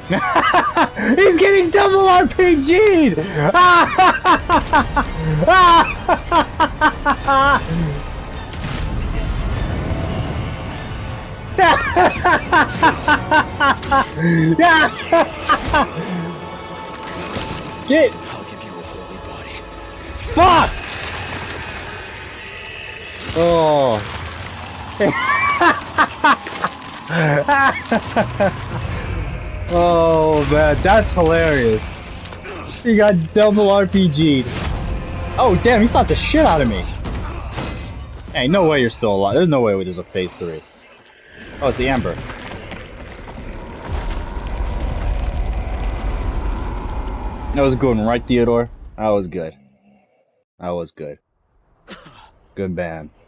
He's getting double RPG'd! Get! I'll give you a holy body. Fuck! Oh. Oh man, that's hilarious. He got double RPG'd. Oh damn, he stopped the shit out of me. Hey, no way you're still alive. There's no way there's a phase 3. Oh, it's the Amber. That was a good one, right, Theodore? That was good. That was good. Good man.